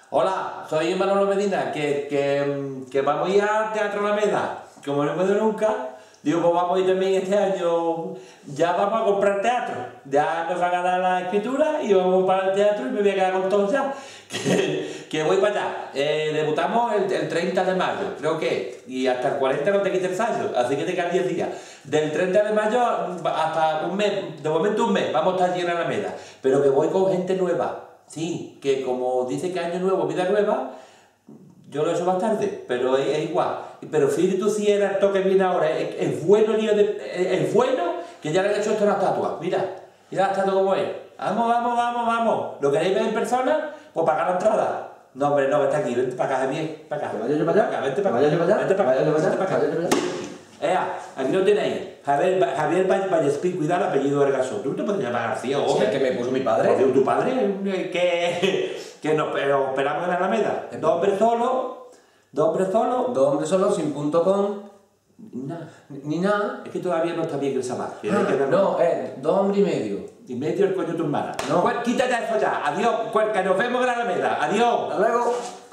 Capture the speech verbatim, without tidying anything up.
Hola, soy Manolo Medina, que, que, que vamos a ir al Teatro Alameda, como no he podido nunca. Digo, pues vamos a ir también este año, ya vamos a comprar teatro, ya nos van a dar la escritura y vamos para el teatro y me voy a quedar con todos ya, que, que voy para allá. Eh, debutamos el, el treinta de mayo, creo que, y hasta el cuarenta no te quita ensayo, así que te quedan diez días. Del treinta de mayo hasta un mes, de momento un mes, vamos a estar allí en Alameda, pero que voy con gente nueva, sí, que como dice que año nuevo, vida nueva, yo lo he hecho más tarde, pero es, es igual. Pero fíjate tú si era esto que viene ahora, es, es bueno, lío de, es, es bueno que ya le han hecho esto a una estatua. Mira, mira la estatua como es. Vamos, vamos, vamos, vamos. ¿Lo queréis ver en persona? Pues pagar la entrada. No, hombre, no, está aquí, vente para acá, Javier, para acá. ¿Que vaya yo para allá? Vente para acá, ¿Vaya yo para allá? vente para acá, ¿Vaya yo para allá? vente para acá. ¿Vaya yo para allá? Ea, aquí lo tenéis. Javier, Javier Vallespín, cuidado el apellido del gaso. Tú te puedes llamar García, o Sí, es que me puso mi padre. ¿O tu padre? Que, que nos pero esperamos en Alameda. Dos hombres solos. Dos hombres solos. Dos hombres solos sin punto com. Nada. Ni nada. Es que todavía no está bien el Samar. Ah, no, eh, dos hombres y medio. Y medio el coño de tu hermana. No. Pues quítate eso ya. Adiós. Pues que nos vemos en Alameda. Adiós. Hasta luego.